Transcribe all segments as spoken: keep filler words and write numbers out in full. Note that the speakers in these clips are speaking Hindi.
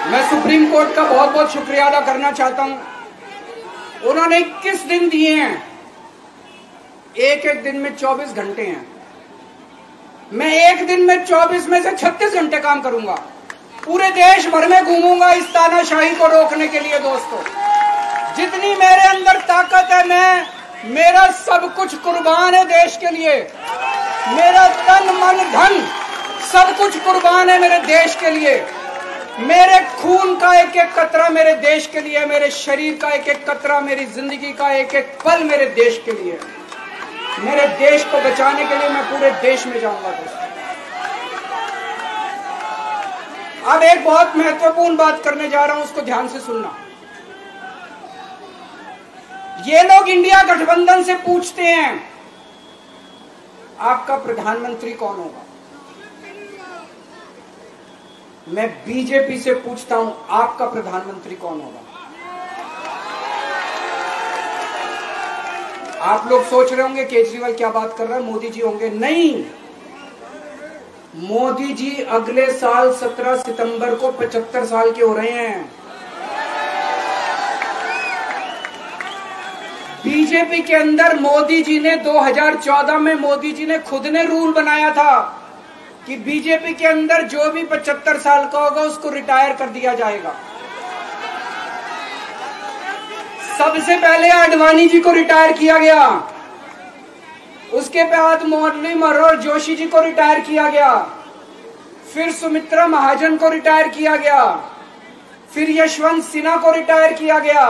मैं सुप्रीम कोर्ट का बहुत बहुत शुक्रिया अदा करना चाहता हूं। उन्होंने इक्कीस दिन दिए हैं, एक एक दिन में चौबीस घंटे हैं। मैं एक दिन में चौबीस में से छत्तीस घंटे काम करूंगा, पूरे देश भर में घूमूंगा इस तानाशाही को रोकने के लिए। दोस्तों, जितनी मेरे अंदर ताकत है, मैं मेरा सब कुछ कुर्बान है देश के लिए। मेरा तन मन धन सब कुछ कुर्बान है मेरे देश के लिए। मेरे खून का एक एक कतरा मेरे देश के लिए, मेरे शरीर का एक एक कतरा, मेरी जिंदगी का एक एक पल मेरे देश के लिए। मेरे देश को बचाने के लिए मैं पूरे देश में जाऊंगा। दोस्तों, अब एक बहुत महत्वपूर्ण बात करने जा रहा हूं, उसको ध्यान से सुनना। ये लोग इंडिया गठबंधन से पूछते हैं आपका प्रधानमंत्री कौन होगा। मैं बीजेपी से पूछता हूं आपका प्रधानमंत्री कौन होगा। आप लोग सोच रहे होंगे केजरीवाल क्या बात कर रहा है, मोदी जी होंगे। नहीं, मोदी जी अगले साल सत्रह सितंबर को पचहत्तर साल के हो रहे हैं। बीजेपी के अंदर मोदी जी ने दो हज़ार चौदह में मोदी जी ने खुद ने रूल बनाया था कि बीजेपी के अंदर जो भी पचहत्तर साल का होगा उसको रिटायर कर दिया जाएगा। सबसे पहले आडवाणी जी को रिटायर किया गया, उसके बाद मुरली मनोहर जोशी जी को रिटायर किया गया, फिर सुमित्रा महाजन को रिटायर किया गया, फिर यशवंत सिन्हा को रिटायर किया गया।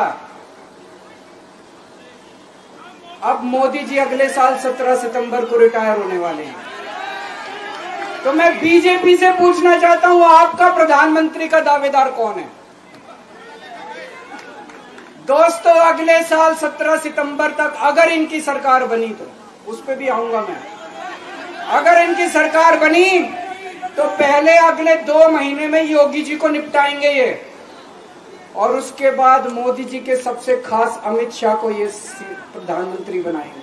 अब मोदी जी अगले साल सत्रह सितंबर को रिटायर होने वाले हैं। तो मैं बीजेपी से पूछना चाहता हूं आपका प्रधानमंत्री का दावेदार कौन है। दोस्तों, अगले साल सत्रह सितंबर तक अगर इनकी सरकार बनी, तो उस पर भी आऊंगा मैं। अगर इनकी सरकार बनी तो पहले अगले दो महीने में योगी जी को निपटाएंगे ये, और उसके बाद मोदी जी के सबसे खास अमित शाह को ये प्रधानमंत्री बनाएंगे।